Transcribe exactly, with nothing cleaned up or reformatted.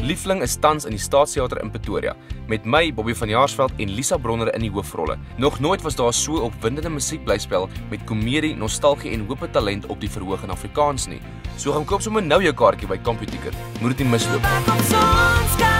Liefling is tans in die STAATSTEATER in Pretoria, met my, Bobby van JAARSVELD en Lisa Bronner in die hoofrolle. Nog nooit was daar so 'n opwindende musiekblyspel met komedie, nostalgie en hoop talent op die verhoog in Afrikaans nie. So gaan koop sommer nou jou kaartjie by COMPUTICKET. Moet dit nie misloop nie.